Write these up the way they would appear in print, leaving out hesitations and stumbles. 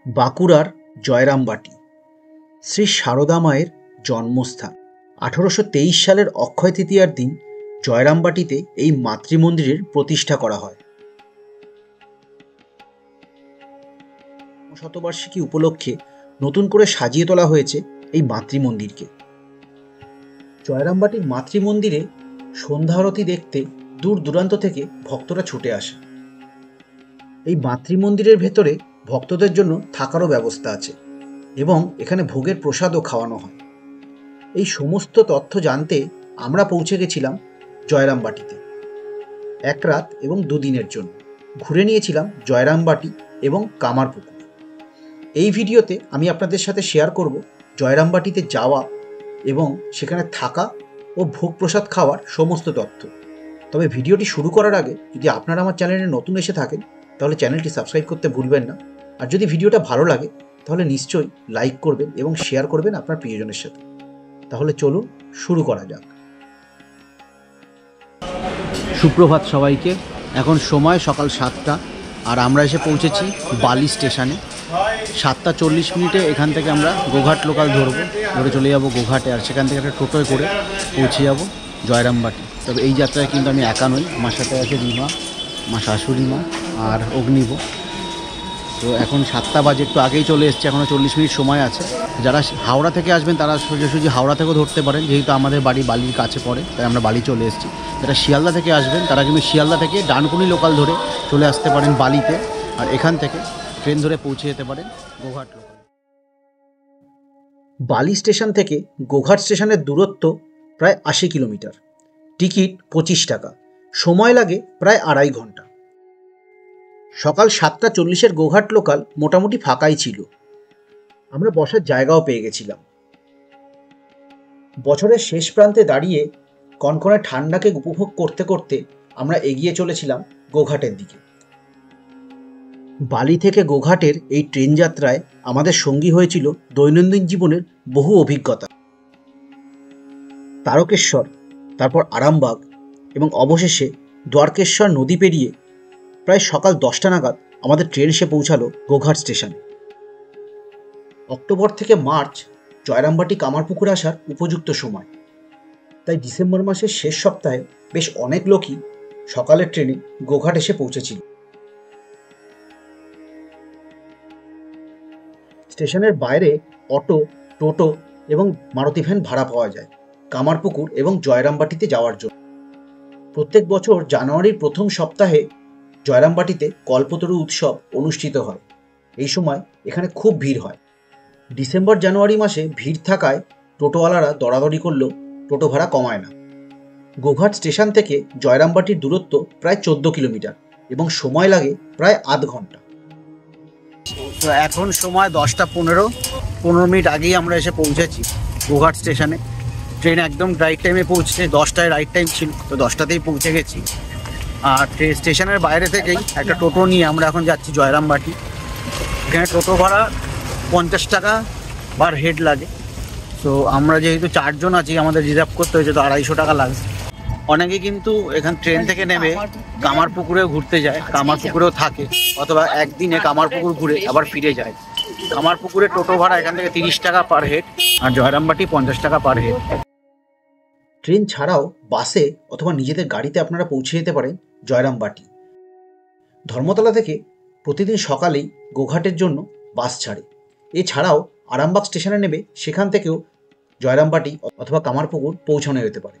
বাঁকুড়ার জয়রামবাটি শ্রী সারদা মায়ের জন্মস্থান। 1823 সালের অক্ষয় তৃতীয়ার দিন জয়রামবাটিতে এই মাতৃমন্দিরের প্রতিষ্ঠা করা হয়। শতবার্ষিকী উপলক্ষে নতুন করে সাজিয়ে তোলা হয়েছে এই মাতৃমন্দিরকে। জয়রামবাটির মাতৃমন্দিরে সন্ধ্যা আরতি দেখতে দূর দূরান্ত থেকে ভক্তরা ছুটে আসে। এই মাতৃমন্দিরের ভেতরে ভক্তদের জন্য থাকারও ব্যবস্থা আছে এবং এখানে ভোগের প্রসাদও খাওয়ানো হয়। এই সমস্ত তথ্য জানতে আমরা পৌঁছে গেছিলাম জয়রামবাটিতে। এক রাত এবং দুদিনের জন্য ঘুরে নিয়েছিলাম জয়রামবাটি এবং কামারপুকুর। এই ভিডিওতে আমি আপনাদের সাথে শেয়ার করব জয়রামবাটিতে যাওয়া এবং সেখানে থাকা ও ভোগ প্রসাদ খাওয়ার সমস্ত তথ্য। তবে ভিডিওটি শুরু করার আগে যদি আপনারা আমার চ্যানেলে নতুন এসে থাকেন তাহলে চ্যানেলটি সাবস্ক্রাইব করতে ভুলবেন না। আর যদি ভিডিওটা ভালো লাগে তাহলে নিশ্চয়ই লাইক করবেন এবং শেয়ার করবেন আপনার প্রিয়জনের সাথে। তাহলে চলুন শুরু করা যাক। সুপ্রভাত সবাইকে। এখন সময় সকাল 7টা আর আমরা এসে পৌঁছেছি বালি স্টেশনে। 7:40 এখান থেকে আমরা গোঘাট লোকাল ধরে চলে যাব গোঘাটে, আর সেখান থেকে একটা টোটোয় করে পৌঁছে যাব জয়রামবাটি। তবে এই যাত্রায় কিন্তু আমি একা নই, আমার সাথে আছে রিমা, আমার শাশুড়ি মা আর অগ্নিব। তো এখন 7টা বাজে, একটু আগেই চলে এসছে, এখনও 40 মিনিট সময় আছে। যারা হাওড়া থেকে আসবেন তারা সোজাসুজি হাওড়া থেকেও ধরতে পারেন, যেহেতু আমাদের বাড়ি বালির কাছে পড়ে তাই আমরা বালি চলে এসেছি। যারা শিয়ালদা থেকে আসবেন তারা কিন্তু শিয়ালদা থেকে ডানকুনি লোকাল ধরে চলে আসতে পারেন বালিতে, আর এখান থেকে ট্রেন ধরে পৌঁছে যেতে পারেন গোঘাট লোকাল। বালি স্টেশন থেকে গোঘাট স্টেশনের দূরত্ব প্রায় 80 কিলোমিটার। টিকিট 25 টাকা। সময় লাগে প্রায় 2.5 ঘন্টা। সকাল 7:40 গোঘাট লোকাল মোটামুটি ফাঁকাই ছিল। আমরা বসার জায়গাও পেয়ে গেছিলাম। বছরের শেষ প্রান্তে দাঁড়িয়ে কনকনে ঠান্ডাকে উপভোগ করতে করতে আমরা এগিয়ে চলেছিলাম গোঘাটের দিকে। বালি থেকে গোঘাটের এই ট্রেন যাত্রায় আমাদের সঙ্গী হয়েছিল দৈনন্দিন জীবনের বহু অভিজ্ঞতা। তারকেশ্বর, তারপর আরামবাগ এবং অবশেষে দ্বারকেশ্বর নদী পেরিয়ে প্রায় সকাল 10টা নাগাদ আমাদের ট্রেন এসে পৌঁছালো গোঘাট স্টেশনে। অক্টোবর থেকে মার্চ জয়রামবাটি কামারপুকুর আসার উপযুক্ত সময়, তাই ডিসেম্বর মাসের শেষ সপ্তাহে বেশ অনেক লোকই সকালের ট্রেনে গোঘাট এসে পৌঁছেছিল। স্টেশনের বাইরে অটো, টোটো এবং মারুতি ভ্যান ভাড়া পাওয়া যায় কামারপুকুর এবং জয়রামবাটিতে যাওয়ার জন্য। প্রত্যেক বছর জানুয়ারির প্রথম সপ্তাহে জয়রামবাটিতে কল্পতরু উৎসব অনুষ্ঠিত হয়। এই সময় এখানে খুব ভিড় হয়। ডিসেম্বর জানুয়ারি মাসে ভিড় থাকায় টোটোওয়ালারা দরাদরি করলেও টোটো ভাড়া কমায় না। গোঘাট স্টেশন থেকে জয়রামবাটির দূরত্ব প্রায় 14 কিলোমিটার এবং সময় লাগে প্রায় আধ ঘন্টা। তো এখন সময় 10:15 মিনিট আগেই আমরা এসে পৌঁছেছি গোঘাট স্টেশনে। ট্রেন একদম রাইট টাইমে পৌঁছেছে, 10টায় রাইট টাইম ছিল, তো 10টাতেই পৌঁছে গেছি। আর স্টেশনের বাইরে থেকেই একটা টোটো নিয়ে আমরা এখন যাচ্ছি জয়রামবাটি। এখানে টোটো ভাড়া 50 টাকা পার হেড লাগে। তো আমরা যেহেতু 4 জন আছি, আমাদের রিজার্ভ করতে হয়েছে, তো 250 টাকা লাগছে। অনেকে কিন্তু এখান ট্রেন থেকে নেমে কামারপুকুরেও ঘুরতে যায়, কামারপুকুরেও থাকে, অথবা একদিনে কামারপুকুর ঘুরে আবার ফিরে যায়। কামারপুকুরের টোটো ভাড়া এখান থেকে 30 টাকা পার হেড, আর জয়রামবাটি 50 টাকা পার হেড। ট্রেন ছাড়াও বাসে অথবা নিজেদের গাড়িতে আপনারা পৌঁছে যেতে পারেন জয়রামবাটি। ধর্মতলা থেকে প্রতিদিন সকালেই গোঘাটের জন্য বাস ছাড়ে। এছাড়াও আরামবাগ স্টেশনে নেমে সেখান থেকেও জয়রামবাটি অথবা কামারপুকুর পৌঁছানো যেতে পারে।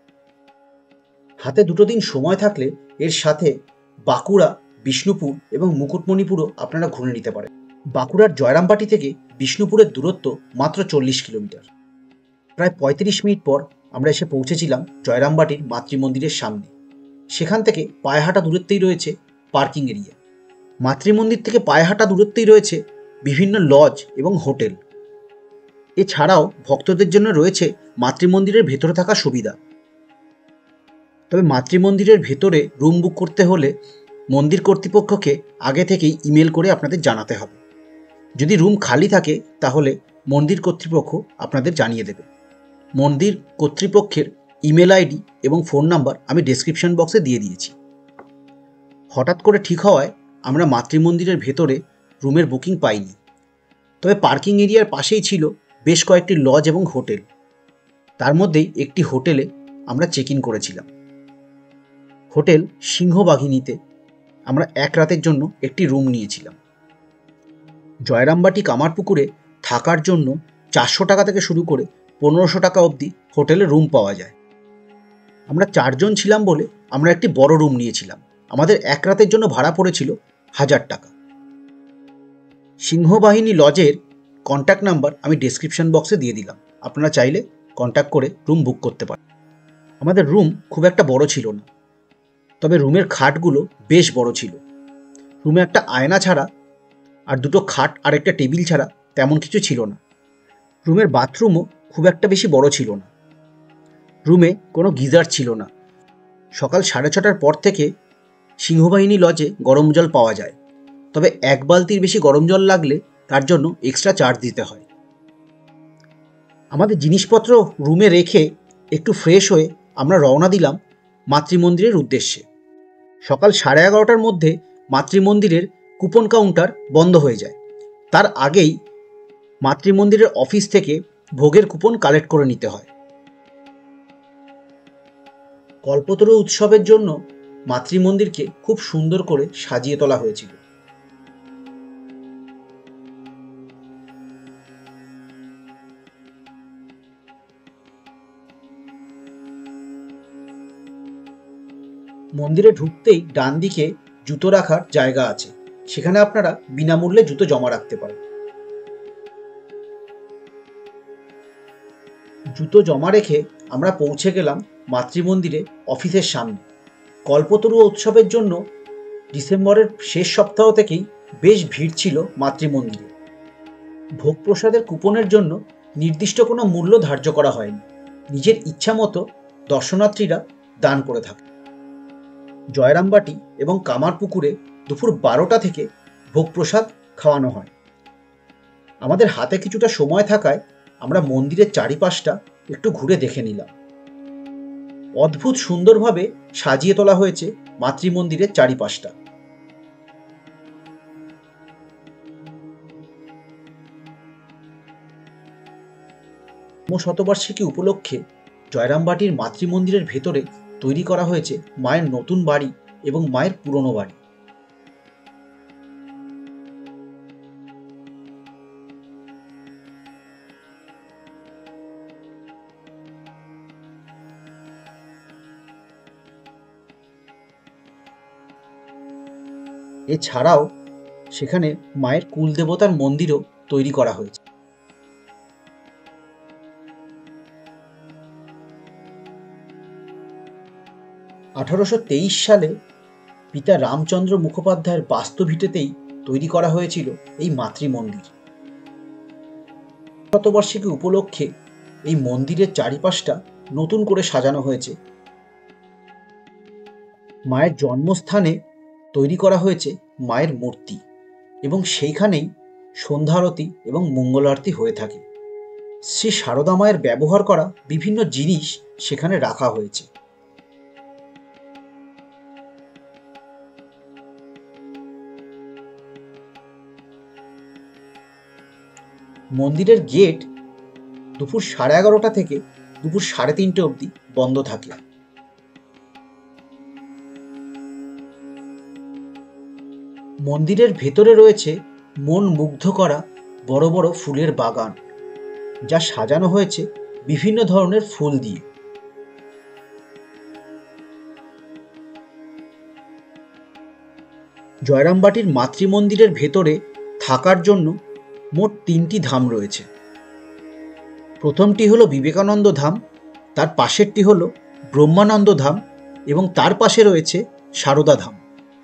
হাতে 2 দিন সময় থাকলে এর সাথে বাঁকুড়া, বিষ্ণুপুর এবং মুকুটমণিপুরও আপনারা ঘুরে নিতে পারেন। বাঁকুড়ার জয়রামবাটি থেকে বিষ্ণুপুরের দূরত্ব মাত্র 40 কিলোমিটার। প্রায় 35 মিনিট পর আমরা এসে পৌঁছেছিলাম জয়রামবাটির মাতৃমন্দিরের সামনে। সেখান থেকে পায়ে হাঁটা দূরত্বেই রয়েছে পার্কিং এরিয়া। মাতৃমন্দির থেকে পায়ে হাঁটা দূরত্বেই রয়েছে বিভিন্ন লজ এবং হোটেল। এছাড়াও ভক্তদের জন্য রয়েছে মাতৃমন্দিরের ভেতরে থাকা সুবিধা। তবে মাতৃমন্দিরের ভেতরে রুম বুক করতে হলে মন্দির কর্তৃপক্ষকে আগে থেকেই ইমেল করে আপনাদের জানাতে হবে। যদি রুম খালি থাকে তাহলে মন্দির কর্তৃপক্ষ আপনাদের জানিয়ে দেবে। মন্দির কর্তৃপক্ষের ইমেল আইডি এবং ফোন নাম্বার আমি ডেসক্রিপশন বক্সে দিয়ে দিয়েছি। হঠাৎ করে ঠিক হওয়ায় আমরা মাতৃমন্দিরের ভেতরে রুমের বুকিং পাইনি, তবে পার্কিং এরিয়ার পাশেই ছিল বেশ কয়েকটি লজ এবং হোটেল। তার মধ্যেই একটি হোটেলে আমরা চেক ইন করেছিলাম। হোটেল সিংহবাহিনীতে আমরা এক রাতের জন্য একটি রুম নিয়েছিলাম। জয়রামবাটি কামারপুকুরে থাকার জন্য 400 টাকা থেকে শুরু করে 1500 টাকা অবধি হোটেলে রুম পাওয়া যায়। আমরা 4 জন ছিলাম বলে আমরা একটি বড় রুম নিয়েছিলাম। আমাদের এক রাতের জন্য ভাড়া পড়েছিল 1000 টাকা। সিংহবাহিনী লজের কন্ট্যাক্ট নাম্বার আমি ডেসক্রিপশন বক্সে দিয়ে দিলাম, আপনারা চাইলে কন্ট্যাক্ট করে রুম বুক করতে পারেন। আমাদের রুম খুব একটা বড় ছিল না, তবে রুমের খাটগুলো বেশ বড় ছিল। রুমে একটা আয়না ছাড়া আর দুটো খাট আর একটা টেবিল ছাড়া তেমন কিছু ছিল না। রুমের বাথরুমও খুব একটা বেশি বড় ছিল না। রুমে কোনো গিজার ছিল না। সকাল 6:30টার পর থেকে সিংহবাহিনী লজে গরম জল পাওয়া যায়, তবে 1 বালতির বেশি গরম জল লাগলে তার জন্য এক্সট্রা চার্জ দিতে হয়। আমাদের জিনিসপত্র রুমে রেখে একটু ফ্রেশ হয়ে আমরা রওনা দিলাম মাতৃমন্দিরের উদ্দেশ্যে। সকাল 11:30টার মধ্যে মাতৃমন্দিরের কুপন কাউন্টার বন্ধ হয়ে যায়। তার আগেই মাতৃমন্দিরের অফিস থেকে ভোগের কুপন কালেক্ট করে নিতে হয়। কল্পতরু উৎসবের জন্য মাতৃমন্দিরকে খুব সুন্দর করে সাজিয়ে তোলা হয়েছিল। মন্দিরে ঢুকতেই ডান দিকে জুতো রাখার জায়গা আছে, সেখানে আপনারা বিনামূল্যে জুতো জমা রাখতে পারেন। জুতো জমা রেখে আমরা পৌঁছে গেলাম মাতৃমন্দিরে অফিসের সামনে। কল্পতরু উৎসবের জন্য ডিসেম্বরের শেষ সপ্তাহ থেকেই বেশ ভিড় ছিল মাতৃমন্দিরে। ভোগ প্রসাদের কুপনের জন্য নির্দিষ্ট কোনো মূল্য ধার্য করা হয়নি, নিজের ইচ্ছা মতো দর্শনার্থীরা দান করে থাকে। জয়রামবাটি এবং কামারপুকুরে দুপুর 12টা থেকে ভোগ প্রসাদ খাওয়ানো হয়। আমাদের হাতে কিছুটা সময় থাকায় আমরা মন্দিরের চারিপাশটা একটু ঘুরে দেখে নিলাম। অদ্ভুত সুন্দরভাবে সাজিয়ে তোলা হয়েছে মাতৃমন্দিরের চারিপাশটা। শতবার্ষিকী উপলক্ষে জয়রামবাটির মাতৃমন্দিরের ভেতরে তৈরি করা হয়েছে মায়ের নতুন বাড়ি এবং মায়ের পুরনো বাড়ি। এছাড়াও সেখানে মায়ের কুলদেবতার মন্দিরও তৈরি করা হয়েছে। সালে পিতা রামচন্দ্র মুখোপাধ্যায়ের বাস্তুভিটেতেই তৈরি করা হয়েছিল এই মাতৃমন্দির। শতবার্ষিকী উপলক্ষে এই মন্দিরের চারিপাশটা নতুন করে সাজানো হয়েছে। মায়ের জন্মস্থানে তৈরি করা হয়েছে মায়ের মূর্তি এবং সেইখানেই সন্ধ্যা আরতি এবং মঙ্গল আরতি হয়ে থাকে। শ্রী সারদা মায়ের ব্যবহার করা বিভিন্ন জিনিস সেখানে রাখা হয়েছে। মন্দিরের গেট দুপুর 11:30টা থেকে দুপুর 3:30 অবধি বন্ধ থাকে। মন্দিরের ভেতরে রয়েছে মন মুগ্ধ করা বড় বড় ফুলের বাগান, যা সাজানো হয়েছে বিভিন্ন ধরনের ফুল দিয়ে। জয়রামবাটির মাতৃমন্দিরের ভেতরে থাকার জন্য মোট 3টি ধাম রয়েছে। প্রথমটি হলো বিবেকানন্দ ধাম, তার পাশেরটি হলো ব্রহ্মানন্দ ধাম এবং তার পাশে রয়েছে সারদা ধাম।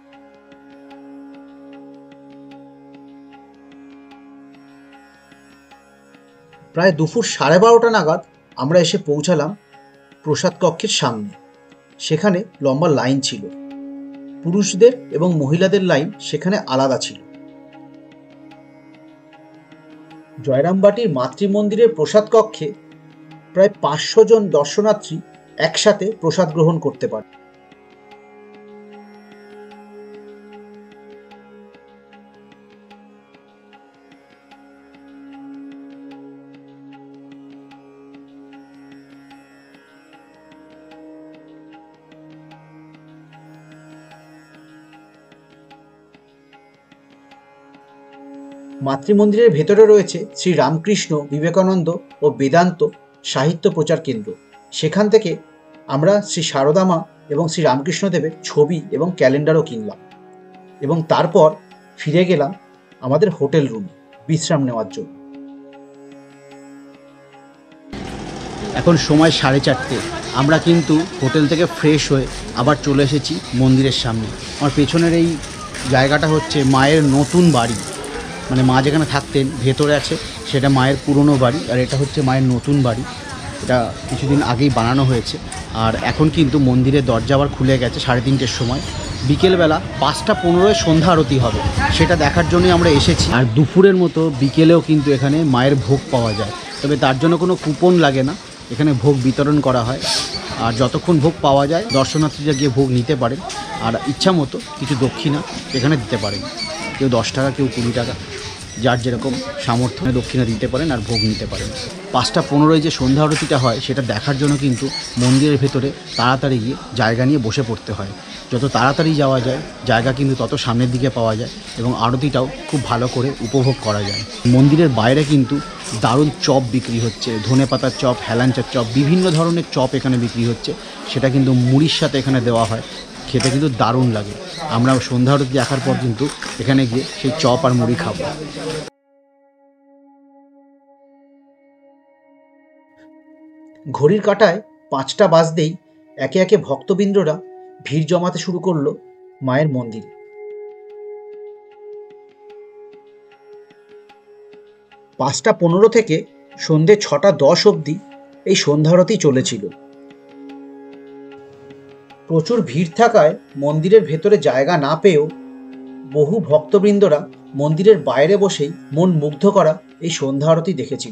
প্রায় দুপুর 12:30 নাগাদ আমরা এসে পৌঁছালাম প্রসাদ কক্ষের সামনে। সেখানে লম্বা লাইন ছিল। পুরুষদের এবং মহিলাদের লাইন সেখানে আলাদা ছিল। জয়রামবাটির মাতৃমন্দিরের প্রসাদ কক্ষে প্রায় 500 জন দর্শনার্থী একসাথে প্রসাদ গ্রহণ করতে পারে। মাতৃমন্দিরের ভেতরে রয়েছে শ্রী রামকৃষ্ণ, বিবেকানন্দ ও বেদান্ত সাহিত্য প্রচার কেন্দ্র। সেখান থেকে আমরা শ্রী সারদা মা এবং শ্রী রামকৃষ্ণদেবের ছবি এবং ক্যালেন্ডারও কিনলাম এবং তারপর ফিরে গেলাম আমাদের হোটেল রুমে বিশ্রাম নেওয়ার জন্য। এখন সময় 4:30। আমরা কিন্তু হোটেল থেকে ফ্রেশ হয়ে আবার চলে এসেছি মন্দিরের সামনে। আমার পেছনের এই জায়গাটা হচ্ছে মায়ের নতুন বাড়ি, মানে মা যেখানে থাকতেন ভেতরে আছে সেটা মায়ের পুরনো বাড়ি, আর এটা হচ্ছে মায়ের নতুন বাড়ি। এটা কিছুদিন আগেই বানানো হয়েছে। আর এখন কিন্তু মন্দিরের দরজা আবার খুলে গেছে 3:30-র সময়। বিকেলবেলা 5:15 সন্ধ্যা আরতি হবে, সেটা দেখার জন্যই আমরা এসেছি। আর দুপুরের মতো বিকেলেও কিন্তু এখানে মায়ের ভোগ পাওয়া যায়, তবে তার জন্য কোনো কুপন লাগে না, এখানে ভোগ বিতরণ করা হয়। আর যতক্ষণ ভোগ পাওয়া যায় দর্শনার্থীরা গিয়ে ভোগ নিতে পারেন, আর ইচ্ছা মতো কিছু দক্ষিণা এখানে দিতে পারেন। কেউ 10 টাকা, কেউ 20 টাকা, যার যেরকম সামর্থ্য দক্ষিণা দিতে পারেন আর ভোগ নিতে পারেন। 5:15 যে সন্ধ্যা আরতিটা হয় সেটা দেখার জন্য কিন্তু মন্দিরের ভেতরে তাড়াতাড়ি গিয়ে জায়গা নিয়ে বসে পড়তে হয়। যত তাড়াতাড়ি যাওয়া যায় জায়গা কিন্তু তত সামনের দিকে পাওয়া যায় এবং আরতিটাও খুব ভালো করে উপভোগ করা যায়। মন্দিরের বাইরে কিন্তু দারুণ চপ বিক্রি হচ্ছে, ধনেপাতার চপ, হেলাঞ্চার চপ, বিভিন্ন ধরনের চপ এখানে বিক্রি হচ্ছে। সেটা কিন্তু মুড়ির সাথে এখানে দেওয়া হয়, খেতে কিন্তু দারুণ লাগে। আমরা সন্ধ্যা আরতি দেখার পর কিন্তু এখানে গিয়ে সেই চপ আর মুড়ি খাবো। ঘড়ির কাঁটায় 5টা বাজতেই একে একে ভক্তবৃন্দরা ভিড় জমাতে শুরু করলো মায়ের মন্দিরে। 5:15 থেকে সন্ধে 6:10 অবধি এই সন্ধ্যা আরতি চলেছিল। প্রচুর ভিড় থাকায় মন্দিরের ভেতরে জায়গা না পেয়েও বহু ভক্তবৃন্দরা মন্দিরের বাইরে বসেই মন মুগ্ধ করা এই সন্ধ্যা আরতি দেখেছিল।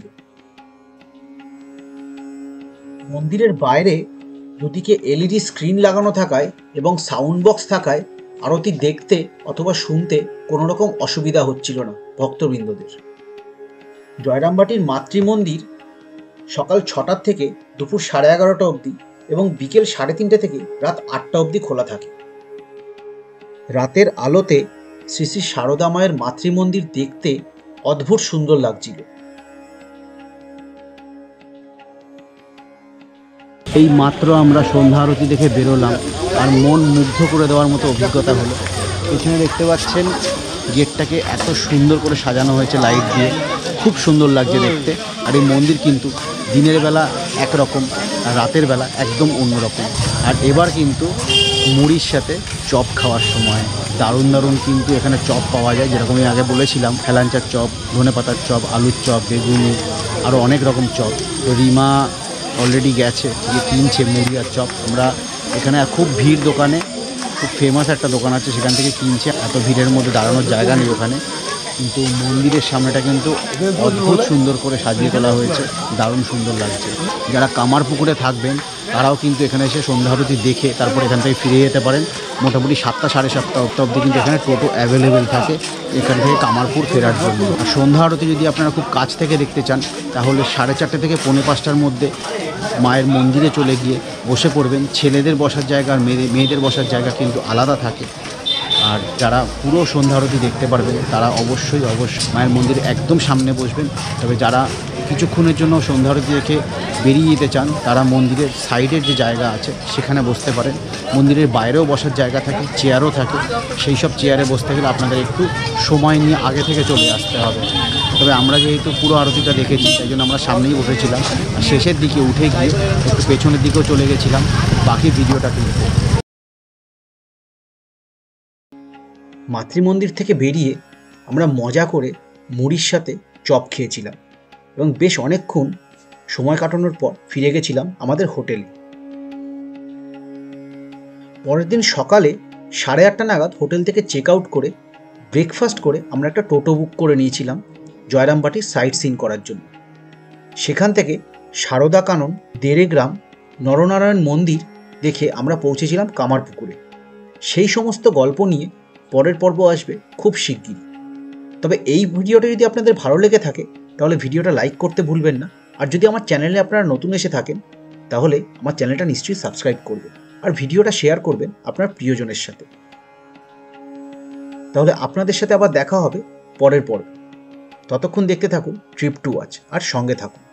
মন্দিরের বাইরে দুদিকে এলইডি স্ক্রিন লাগানো থাকায় এবং সাউন্ড বক্স থাকায় আরতি দেখতে অথবা শুনতে কোনো রকম অসুবিধা হচ্ছিল না ভক্তবৃন্দদের। জয়রামবাটির মাতৃমন্দির সকাল 6টা থেকে দুপুর 11:30 অবধি এবং বিকেল 3:30 থেকে রাত 8টা অবধি খোলা থাকে। রাতের আলোতে শ্রী শ্রী সারদা মায়ের মাতৃমন্দির দেখতে অদ্ভুত সুন্দর লাগছিল। এই মাত্র আমরা সন্ধ্যা আরতি দেখে বেরোলাম, আর মন মুগ্ধ করে দেওয়ার মতো অভিজ্ঞতা হলো। এখানে দেখতে পাচ্ছেন গেটটাকে এত সুন্দর করে সাজানো হয়েছে লাইট দিয়ে, খুব সুন্দর লাগছে দেখতে। আর এই মন্দির কিন্তু দিনের বেলা একরকম আর রাতের বেলা একদম অন্যরকম। আর এবার কিন্তু মুড়ির সাথে চপ খাওয়ার সময় দারুণ দারুণ কিন্তু এখানে চপ পাওয়া যায়, যেরকম আমি আগে বলেছিলাম, হেলাঞ্চার চপ, ধনেপাতার চপ, আলুর চপ, বেগুনি, আরও অনেক রকম চপ। তো রিমা অলরেডি গেছে, গিয়ে কিনছে মুড়ি আর চপ। আমরা এখানে খুব ভিড়, দোকানে খুব ফেমাস একটা দোকান আছে, সেখান থেকে কিনছে। এত ভিড়ের মধ্যে দাঁড়ানোর জায়গা নেই ওখানে, কিন্তু মন্দিরের সামনেটা কিন্তু অদ্ভুত সুন্দর করে সাজিয়ে তোলা হয়েছে, দারুণ সুন্দর লাগছে। যারা কামারপুকুরে থাকবেন তারাও কিন্তু এখানে এসে সন্ধ্যা আরতি দেখে তারপর এখান থেকে ফিরে যেতে পারেন। মোটামুটি 7টা 7:30 অবধি কিন্তু এখানে টোটো অ্যাভেলেবেল থাকে এখান থেকে কামারপুর ফেরার জন্য। আর সন্ধ্যা আরতি যদি আপনারা খুব কাছ থেকে দেখতে চান তাহলে 4:30 থেকে 4:45টার মধ্যে মায়ের মন্দিরে চলে গিয়ে বসে পড়বেন। ছেলেদের বসার জায়গা আর মেয়েদের বসার জায়গা কিন্তু আলাদা থাকে। আর যারা পুরো সন্ধ্যা আরতি দেখতে পারবেন তারা অবশ্যই মায়ের মন্দিরে একদম সামনে বসবেন। তবে যারা কিছুক্ষণের জন্য সন্ধ্যা আরতি দেখে বেরিয়ে যেতে চান তারা মন্দিরের সাইডের যে জায়গা আছে সেখানে বসতে পারেন। মন্দিরের বাইরেও বসার জায়গা থাকে, চেয়ারও থাকে। সেই সব চেয়ারে বসতে গেলে আপনাদের একটু সময় নিয়ে আগে থেকে চলে আসতে হবে। তবে আমরা যেহেতু পুরো আরতিটা দেখেছি তাই জন্য আমরা সামনেই বসেছিলাম, আর শেষের দিকে উঠে গিয়ে একটু পেছনের দিকেও চলে গেছিলাম বাকি ভিডিওটা তুলতে। মাতৃমন্দির থেকে বেরিয়ে আমরা মজা করে মুড়ির সাথে চপ খেয়েছিলাম এবং বেশ অনেকক্ষণ সময় কাটানোর পর ফিরে গেছিলাম আমাদের হোটেলে। পরের দিন সকালে 8:30 নাগাদ হোটেল থেকে চেক আউট করে ব্রেকফাস্ট করে আমরা একটা টোটো বুক করে নিয়েছিলাম জয়রামবাটির সাইট সিন করার জন্য। সেখান থেকে সারদা কানন, দেড়ে গ্রাম, নরনারায়ণ মন্দির দেখে আমরা পৌঁছেছিলাম কামারপুকুরে। সেই সমস্ত গল্প নিয়ে পরের পর্ব আসবে খুব শিগগিরই। তবে এই ভিডিওটা যদি আপনাদের ভালো লেগে থাকে তাহলে ভিডিওটা লাইক করতে ভুলবেন না। আর যদি আমার চ্যানেলে আপনারা নতুন এসে থাকেন তাহলে আমার চ্যানেলটা নিশ্চয়ই সাবস্ক্রাইব করবেন আর ভিডিওটা শেয়ার করবেন আপনার প্রিয়জনের সাথে। তাহলে আপনাদের সাথে আবার দেখা হবে পরের পর্বে। ততক্ষণ দেখতে থাকুন ট্রিপ টু ওয়াচ আর সঙ্গে থাকুন।